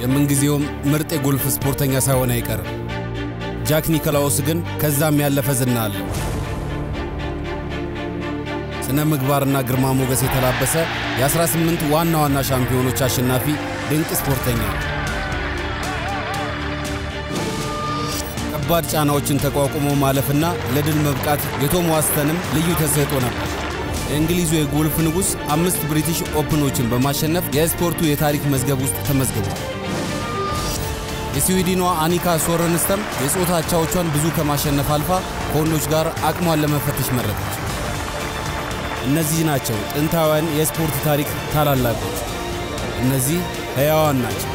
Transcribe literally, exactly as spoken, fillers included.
የምንጊዜውም ምርጥ የጎልፍ ስፖርተኛ ሳይሆን አይቀርም። ጃክ ኒኮላውስ ግን ከዛም ያለፈ ዝና አለው። ስነ ምግባርና ግርማ ሞገስ የተላበሰ የ18 ዋና ዋና ሻምፒዮኖች አሸናፊ ድንቅ ስፖርተኛ። ከባድ ጫናዎችን ተቋቁሞ ማለፍና ለድል መብቃት የቶም ዋስተንም ልዩ ተሰጥኦ ነበር። የእንግሊዙ የጎልፍ ንጉስ አምስት ብሪቲሽ ኦፕኖችን በማሸነፍ የስፖርቱ የታሪክ መዝገብ ውስጥ ተመዝግቧል። የስዊድኗ አኒካ ሶረንስተም የጾታ አቻዎቿን ብዙ ከማሸነፍ አልፋ ከወንዶች ጋር አቅሟን ለመፈተሽ መረጠች። እነዚህ ናቸው ጥንታውያን የስፖርት ታሪክ ታላላቆች። እነዚህ ሕያዋን ናቸው።